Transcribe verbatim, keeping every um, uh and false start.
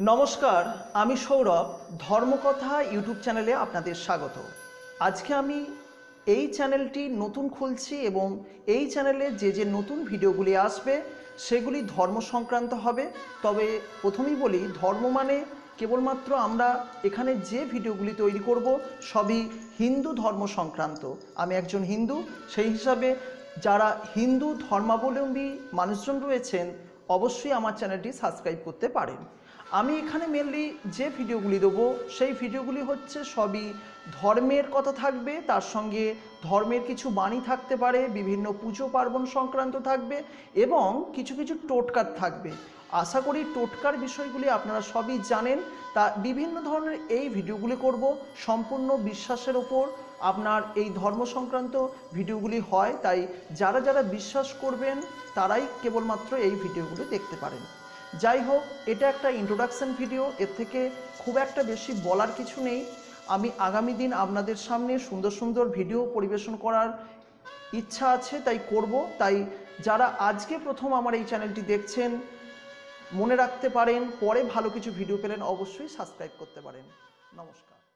নমস্কার, আমি সৌরভ। ধর্মকথা ইউটিউব চ্যানেলে আপনাদের স্বাগত। আজকে আমি এই চ্যানেলটি নতুন খুলছি এবং এই চ্যানেলে যে যে নতুন ভিডিওগুলি আসবে সেগুলি ধর্ম সংক্রান্ত হবে। তবে প্রথমেই বলি, ধর্ম মানে কেবলমাত্র আমরা এখানে যে ভিডিওগুলি তৈরি করব সবই হিন্দু ধর্ম সংক্রান্ত। আমি একজন হিন্দু, সেই হিসাবে যারা হিন্দু ধর্মাবলম্বী মানুষজন রয়েছেন অবশ্যই আমার চ্যানেলটি সাবস্ক্রাইব করতে পারেন। আমি এখানে মেনলি যে ভিডিওগুলি দেবো সেই ভিডিওগুলি হচ্ছে সবই ধর্মের কথা থাকবে, তার সঙ্গে ধর্মের কিছু বাণী থাকতে পারে, বিভিন্ন পুজো পার্বণ সংক্রান্ত থাকবে এবং কিছু কিছু টোটকার থাকবে। আশা করি টোটকার বিষয়গুলি আপনারা সবই জানেন। তা বিভিন্ন ধরনের এই ভিডিওগুলি করব, সম্পূর্ণ বিশ্বাসের ওপর আপনার এই ধর্ম সংক্রান্ত ভিডিওগুলি হয়। তাই যারা যারা বিশ্বাস করবেন তারাই কেবলমাত্র এই ভিডিওগুলি দেখতে পারেন। যাই হোক, এটা একটা ইন্ট্রোডাকশন ভিডিও, এর থেকে খুব একটা বেশি বলার কিছু নেই। আমি আগামী দিন আপনাদের সামনে সুন্দর সুন্দর ভিডিও পরিবেশন করার ইচ্ছা আছে, তাই করব। তাই যারা আজকে প্রথম আমার এই চ্যানেলটি দেখছেন, মনে রাখতে পারেন পরে ভালো কিছু ভিডিও পেলেন অবশ্যই সাবস্ক্রাইব করতে পারেন। নমস্কার।